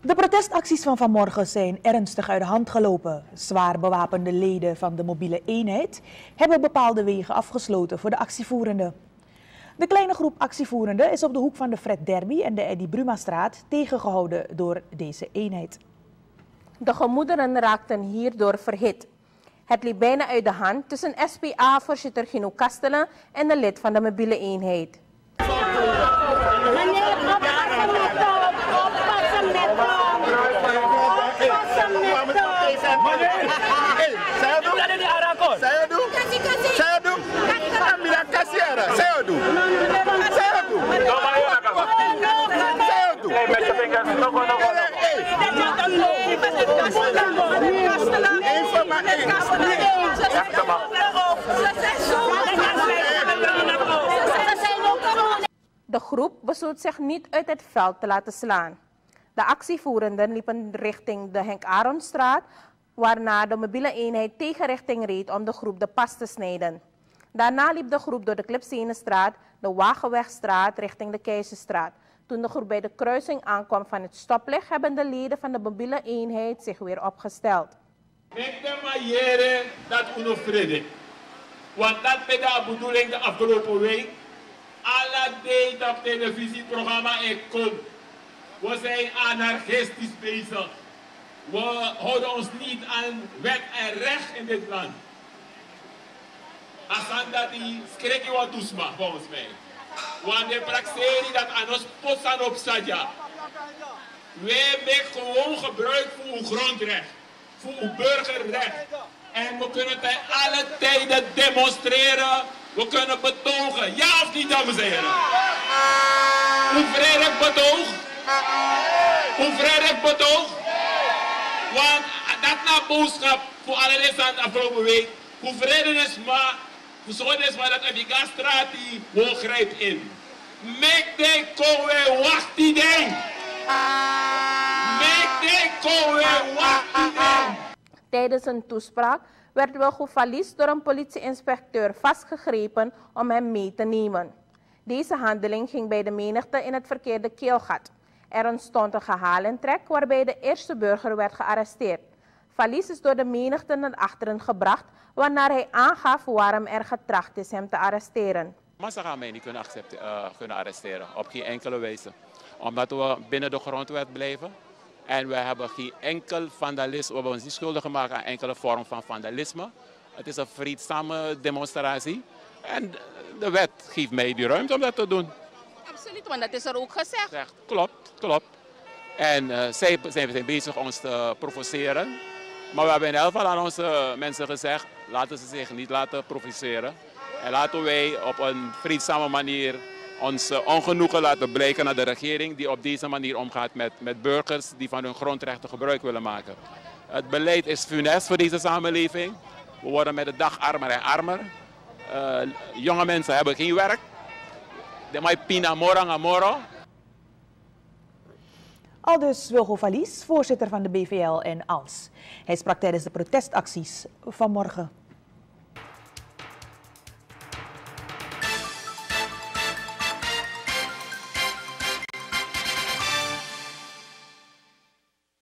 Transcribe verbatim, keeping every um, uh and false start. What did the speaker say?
De protestacties van vanmorgen zijn ernstig uit de hand gelopen. Zwaar bewapende leden van de mobiele eenheid hebben bepaalde wegen afgesloten voor de actievoerenden. De kleine groep actievoerenden is op de hoek van de Fred Derby en de Eddy Brumastraat tegengehouden door deze eenheid. De gemoederen raakten hierdoor verhit. Het liep bijna uit de hand tussen S P A-voorzitter Gino Kastelen en de lid van de mobiele eenheid. De groep besloot zich niet uit het veld te laten slaan. De actievoerenden liepen richting de Henk Aronstraat, waarna de mobiele eenheid tegenrichting reed om de groep de pas te snijden. Daarna liep de groep door de Klipsenenstraat, de Wagenwegstraat richting de Keizerstraat. Toen de groep bij de kruising aankwam van het stoplicht, hebben de leden van de mobiele eenheid zich weer opgesteld. Met de manier dat uno vrede. Want dat is de bedoeling de afgelopen week. Alle dagen op televisieprogramma en kom. We zijn anarchistisch bezig. We houden ons niet aan wet en recht in dit land. Asanda die schrik je wat toesma volgens mij. Want de praxerie dat aan ons posten op Sadja. Wij maken gewoon gebruik voor uw grondrecht. Voor uw burgerrecht. En we kunnen bij alle tijden demonstreren. We kunnen betogen. Ja of niet, dames en heren? Hoe vredig betoog? Hoe vredig betoog? Want dat na boodschap voor alle leden de afgelopen week. Hoe vredig is maar. Hoe zorg is maar dat de gasstraat die wel grijpt in. Mek de kowe wacht die ding. Mek de kowe wacht die ding. Tijdens een toespraak werd Wilgo Valies door een politieinspecteur vastgegrepen om hem mee te nemen. Deze handeling ging bij de menigte in het verkeerde keelgat. Er ontstond een gehaal en trek waarbij de eerste burger werd gearresteerd. Valies is door de menigte naar achteren gebracht, waarna hij aangaf waarom er getracht is hem te arresteren. Massa gaan mij niet kunnen, uh, kunnen arresteren, op geen enkele wijze. Omdat we binnen de grondwet blijven. En we hebben geen enkel vandalisme, we hebben ons niet schuldig gemaakt aan enkele vorm van vandalisme. Het is een vreedzame demonstratie. En de wet geeft mij die ruimte om dat te doen. Absoluut, want dat is er ook gezegd. Zegt, klopt, klopt. En uh, zij zijn bezig ons te provoceren. Maar we hebben in elk geval aan onze mensen gezegd, laten ze zich niet laten provoceren. En laten wij op een vreedzame manier ons ongenoegen laten blijken naar de regering die op deze manier omgaat met, met burgers die van hun grondrechten gebruik willen maken. Het beleid is funest voor deze samenleving. We worden met de dag armer en armer. Uh, jonge mensen hebben geen werk. De mai pina morang amoro. Aldus Wilgo Valies, voorzitter van de B V L en A L S. Hij sprak tijdens de protestacties vanmorgen.